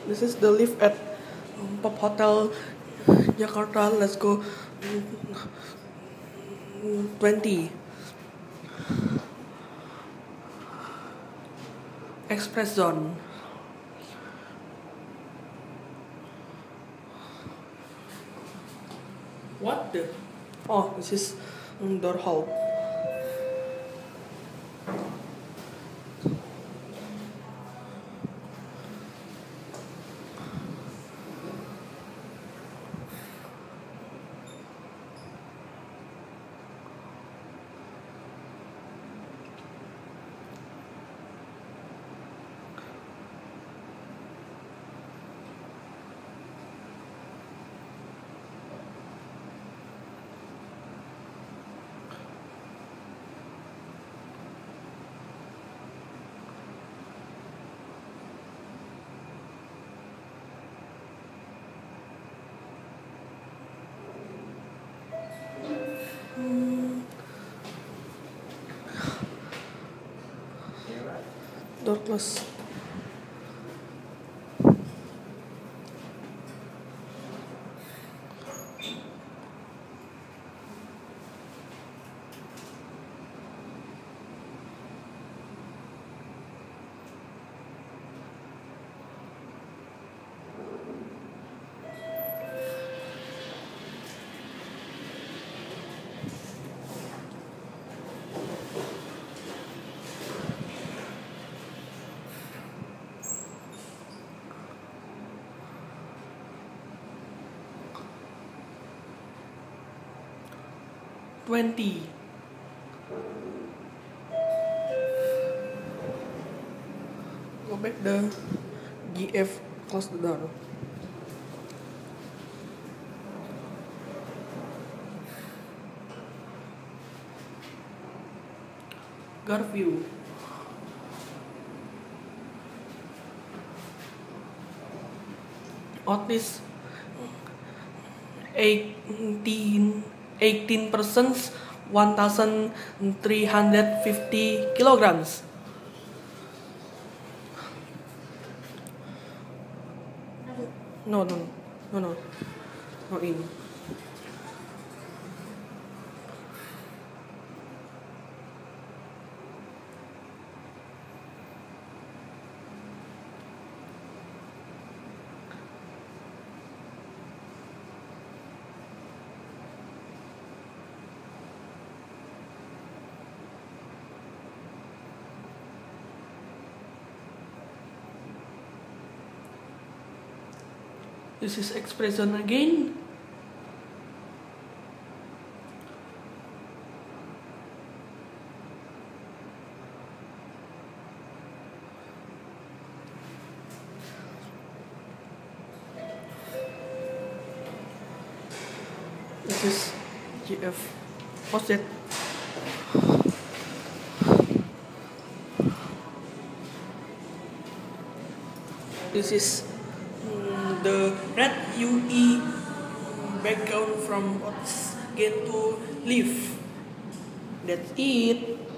This is the lift at Pop Hotel Jakarta. Let's go 20. Express Zone. What the? Oh, this is door hall. Door close. $20. Go back the GF, close the door. Garview. Otis 18%, 1,350 kilograms. No, not in. This is Express Zone again. This is GF. What's that? This is the red UE background from Otis Gen to Leaf. That's it.